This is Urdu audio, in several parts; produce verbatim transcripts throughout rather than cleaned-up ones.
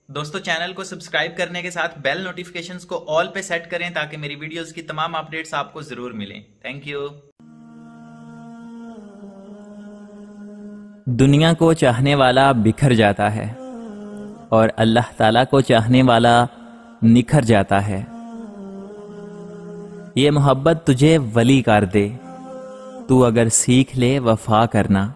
دوستو چینل کو سبسکرائب کرنے کے ساتھ بیل نوٹیفیکیشنز کو آل پہ سیٹ کریں تاکہ میری ویڈیوز کی تمام اپڈیٹس آپ کو ضرور ملیں۔ Thank you. دنیا کو چاہنے والا بکھر جاتا ہے اور اللہ تعالیٰ کو چاہنے والا نکھر جاتا ہے۔ یہ محبت تجھے ولی کر دے، تو اگر سیکھ لے وفا کرنا۔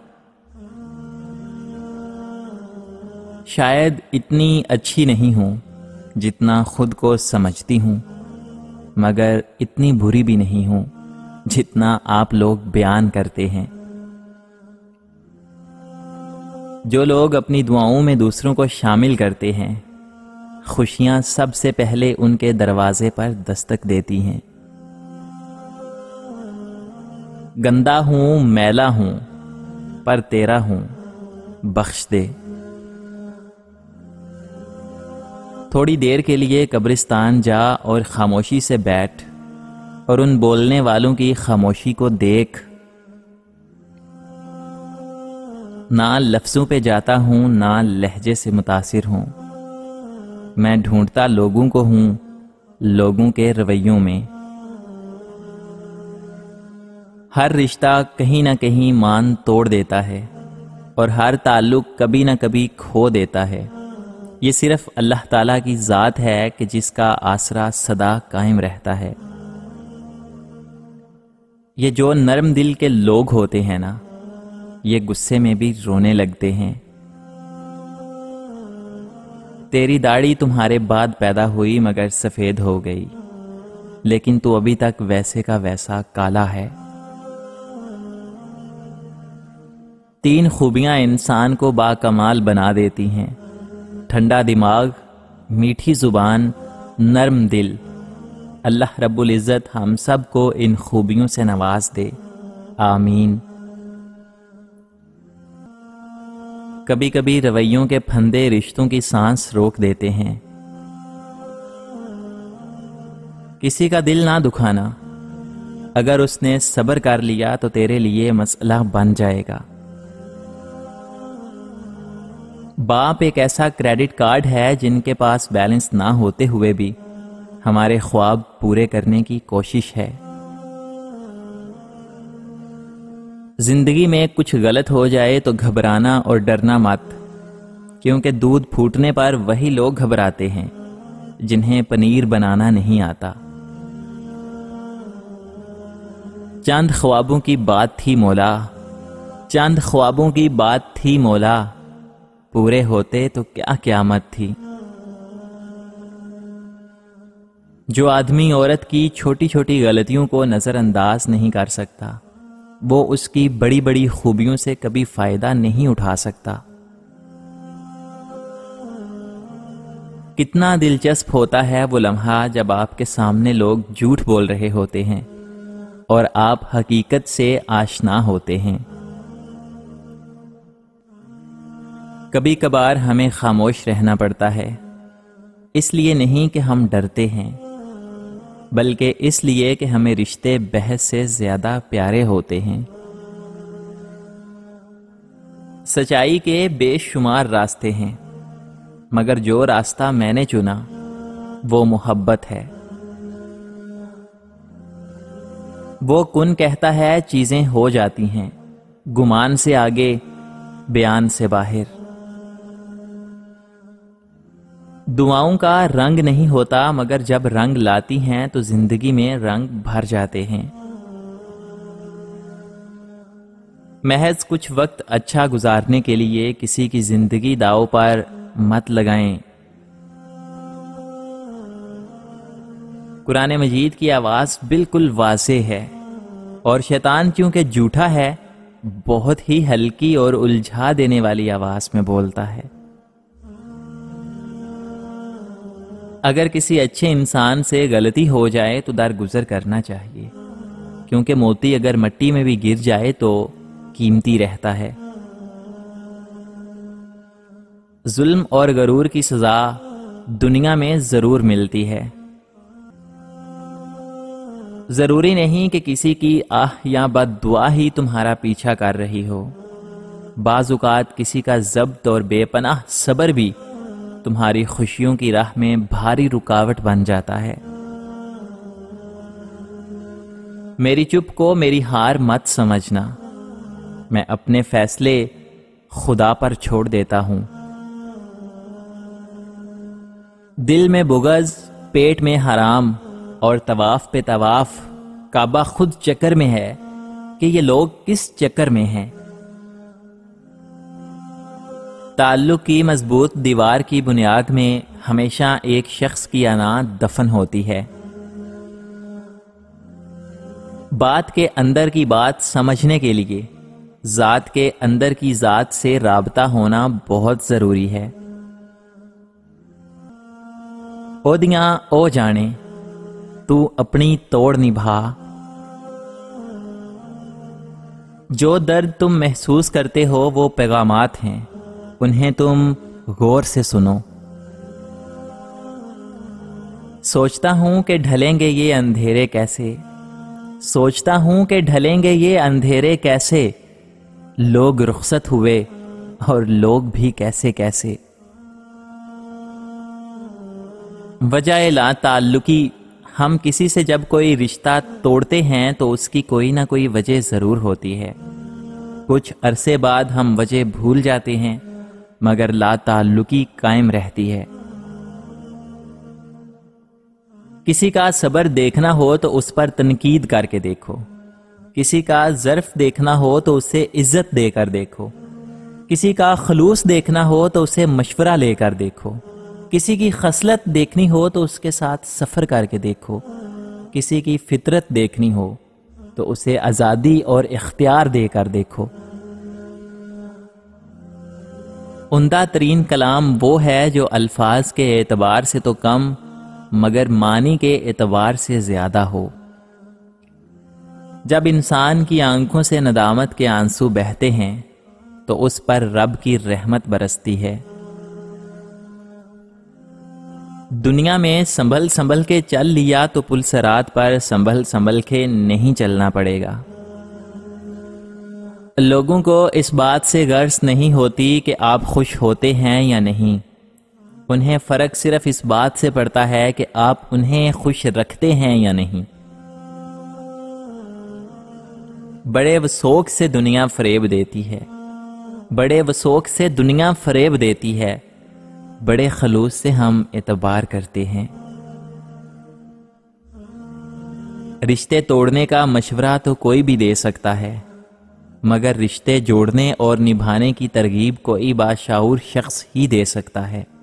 شاید اتنی اچھی نہیں ہوں جتنا خود کو سمجھتی ہوں، مگر اتنی بری بھی نہیں ہوں جتنا آپ لوگ بیان کرتے ہیں۔ جو لوگ اپنی دعاؤں میں دوسروں کو شامل کرتے ہیں، خوشیاں سب سے پہلے ان کے دروازے پر دستک دیتی ہیں۔ گندا ہوں، میلا ہوں، پر تیرا ہوں، بخش دے۔ تھوڑی دیر کے لیے قبرستان جا اور خاموشی سے بیٹھ اور ان بولنے والوں کی خاموشی کو دیکھ۔ نہ لفظوں پہ جاتا ہوں، نہ لہجے سے متاثر ہوں، میں ڈھونڈتا لوگوں کو ہوں، لوگوں کے رویوں میں۔ ہر رشتہ کہیں نہ کہیں مان توڑ دیتا ہے اور ہر تعلق کبھی نہ کبھی کھو دیتا ہے۔ یہ صرف اللہ تعالیٰ کی ذات ہے کہ جس کا آسرا سدا قائم رہتا ہے۔ یہ جو نرم دل کے لوگ ہوتے ہیں نا، یہ غصے میں بھی رونے لگتے ہیں۔ تیری داڑھی تمہارے بعد پیدا ہوئی مگر سفید ہو گئی، لیکن تو ابھی تک ویسے کا ویسا کالا ہے۔ تین خوبیاں انسان کو باکمال بنا دیتی ہیں: ٹھنڈا دماغ، میٹھی زبان، نرم دل۔ اللہ رب العزت ہم سب کو ان خوبیوں سے نواز دے، آمین۔ کبھی کبھی رویوں کے پھندے رشتوں کی سانس روک دیتے ہیں۔ کسی کا دل نہ دکھانا، اگر اس نے صبر کر لیا تو تیرے لیے مسئلہ بن جائے گا۔ باپ ایک ایسا کریڈٹ کارڈ ہے جن کے پاس بیلنس نہ ہوتے ہوئے بھی ہمارے خواب پورے کرنے کی کوشش ہے۔ زندگی میں کچھ غلط ہو جائے تو گھبرانا اور ڈرنا مت، کیونکہ دودھ پھوٹنے پر وہی لوگ گھبراتے ہیں جنہیں پنیر بنانا نہیں آتا۔ چند خوابوں کی بات تھی مولا، چند خوابوں کی بات تھی مولا، پورے ہوتے تو کیا قیامت تھی۔ جو آدمی عورت کی چھوٹی چھوٹی غلطیوں کو نظر انداز نہیں کر سکتا، وہ اس کی بڑی بڑی خوبیوں سے کبھی فائدہ نہیں اٹھا سکتا۔ کتنا دلچسپ ہوتا ہے وہ لمحہ جب آپ کے سامنے لوگ جھوٹ بول رہے ہوتے ہیں اور آپ حقیقت سے آشنا ہوتے ہیں۔ کبھی کبھار ہمیں خاموش رہنا پڑتا ہے، اس لیے نہیں کہ ہم ڈرتے ہیں، بلکہ اس لیے کہ ہمیں رشتے بحث سے زیادہ پیارے ہوتے ہیں۔ سچائی کے بے شمار راستے ہیں، مگر جو راستہ میں نے چنا وہ محبت ہے۔ وہ کن کہتا ہے چیزیں ہو جاتی ہیں، گمان سے آگے، بیان سے باہر۔ دعاؤں کا رنگ نہیں ہوتا، مگر جب رنگ لاتی ہیں تو زندگی میں رنگ بھر جاتے ہیں۔ محض کچھ وقت اچھا گزارنے کے لیے کسی کی زندگی داؤ پر مت لگائیں۔ قرآن مجید کی آواز بالکل واضح ہے، اور شیطان چونکہ جھوٹا ہے، بہت ہی ہلکی اور الجھا دینے والی آواز میں بولتا ہے۔ اگر کسی اچھے انسان سے غلطی ہو جائے تو درگزر کرنا چاہیے، کیونکہ موتی اگر مٹی میں بھی گر جائے تو قیمتی رہتا ہے۔ ظلم اور غرور کی سزا دنیا میں ضرور ملتی ہے۔ ضروری نہیں کہ کسی کی آہ یا بد دعا ہی تمہارا پیچھا کر رہی ہو، بعض اوقات کسی کا ضبط اور بے پناہ صبر بھی تمہاری خوشیوں کی راہ میں بھاری رکاوٹ بن جاتا ہے۔ میری چپ کو میری ہار مت سمجھنا، میں اپنے فیصلے خدا پر چھوڑ دیتا ہوں۔ دل میں بغض، پیٹ میں حرام اور طواف پہ طواف، کعبہ خود چکر میں ہے کہ یہ لوگ کس چکر میں ہیں۔ تعلق کی مضبوط دیوار کی بنیاد میں ہمیشہ ایک شخص کی انا دفن ہوتی ہے۔ بات کے اندر کی بات سمجھنے کے لیے ذات کے اندر کی ذات سے رابطہ ہونا بہت ضروری ہے۔ عہدیاں او جانے تو اپنی توڑ نبھا، جو درد تم محسوس کرتے ہو وہ پیغامات ہیں، انہیں تم غور سے سنو۔ سوچتا ہوں کہ ڈھلیں گے یہ اندھیرے کیسے، سوچتا ہوں کہ ڈھلیں گے یہ اندھیرے کیسے، لوگ رخصت ہوئے اور لوگ بھی کیسے کیسے۔ وجہ لا تعلقی، ہم کسی سے جب کوئی رشتہ توڑتے ہیں تو اس کی کوئی نہ کوئی وجہ ضرور ہوتی ہے۔ کچھ عرصے بعد ہم وجہ بھول جاتے ہیں، مگر لا تعلقی قائم رہتی ہے۔ کسی کا صبر دیکھنا ہو تو اس پر تنقید کر کے دیکھو، کسی کا ظرف دیکھنا ہو تو اسے عزت دے کر دیکھو، کسی کا خلوص دیکھنا ہو تو اسے مشورہ لے کر دیکھو، کسی کی خصلت دیکھنی ہو تو اس کے ساتھ سفر کر کے دیکھو، کسی کی فطرت دیکھنی ہو تو اسے آزادی اور اختیار دے کر دیکھو۔ عمدہ ترین کلام وہ ہے جو الفاظ کے اعتبار سے تو کم مگر معنی کے اعتبار سے زیادہ ہو۔ جب انسان کی آنکھوں سے ندامت کے آنسو بہتے ہیں تو اس پر رب کی رحمت برستی ہے۔ دنیا میں سنبھل سنبھل کے چل لیا تو پل صراط پر سنبھل سنبھل کے نہیں چلنا پڑے گا۔ لوگوں کو اس بات سے غرض نہیں ہوتی کہ آپ خوش ہوتے ہیں یا نہیں، انہیں فرق صرف اس بات سے پڑتا ہے کہ آپ انہیں خوش رکھتے ہیں یا نہیں۔ بڑے وثوق سے دنیا فریب دیتی ہے، بڑے وثوق سے دنیا فریب دیتی ہے، بڑے خلوص سے ہم اعتبار کرتے ہیں۔ رشتے توڑنے کا مشورہ تو کوئی بھی دے سکتا ہے، مگر رشتے جوڑنے اور نبھانے کی ترغیب کوئی باشعور شخص ہی دے سکتا ہے۔